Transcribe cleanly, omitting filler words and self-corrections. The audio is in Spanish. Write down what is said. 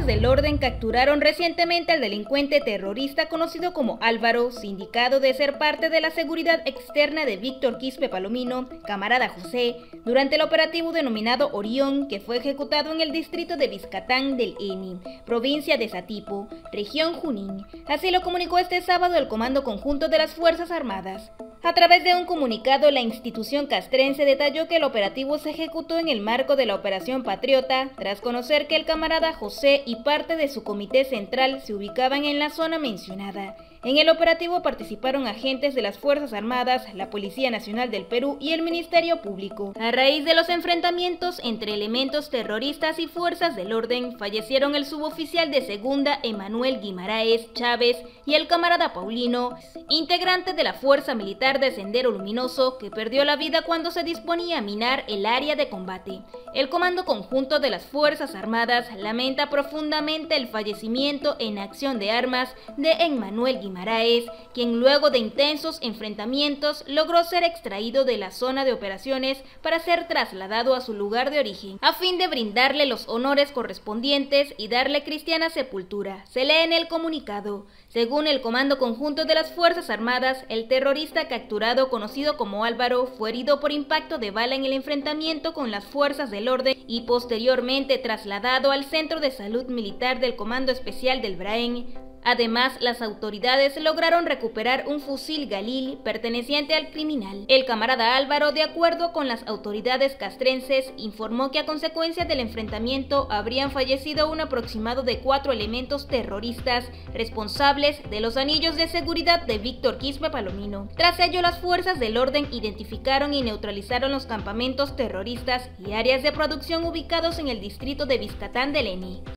del orden capturaron recientemente al delincuente terrorista conocido como Álvaro, sindicado de ser parte de la seguridad externa de Víctor Quispe Palomino, camarada José, durante el operativo denominado Orión, que fue ejecutado en el distrito de Vizcatán del Eni, provincia de Satipo, región Junín. Así lo comunicó este sábado el Comando Conjunto de las Fuerzas Armadas. A través de un comunicado, la institución castrense detalló que el operativo se ejecutó en el marco de la Operación Patriota, tras conocer que el camarada José y parte de su comité central se ubicaban en la zona mencionada. En el operativo participaron agentes de las Fuerzas Armadas, la Policía Nacional del Perú y el Ministerio Público. A raíz de los enfrentamientos entre elementos terroristas y fuerzas del orden, fallecieron el suboficial de segunda Emanuel Guimaraes Chávez y el camarada Paulino, integrante de la Fuerza Militar de Sendero Luminoso, que perdió la vida cuando se disponía a minar el área de combate. El Comando Conjunto de las Fuerzas Armadas lamenta profundamente el fallecimiento en acción de armas de Emanuel Guimaraes, quien luego de intensos enfrentamientos logró ser extraído de la zona de operaciones para ser trasladado a su lugar de origen, a fin de brindarle los honores correspondientes y darle cristiana sepultura. Se lee en el comunicado: según el Comando Conjunto de las Fuerzas Armadas, el terrorista capturado, conocido como Álvaro, fue herido por impacto de bala en el enfrentamiento con las fuerzas del orden y posteriormente trasladado al Centro de Salud Militar del Comando Especial del Braén. Además, las autoridades lograron recuperar un fusil Galil perteneciente al criminal. El camarada Álvaro, de acuerdo con las autoridades castrenses, informó que a consecuencia del enfrentamiento habrían fallecido un aproximado de 4 elementos terroristas responsables de los anillos de seguridad de Víctor Quispe Palomino. Tras ello, las fuerzas del orden identificaron y neutralizaron los campamentos terroristas y áreas de producción ubicados en el distrito de Vizcatán del Eni.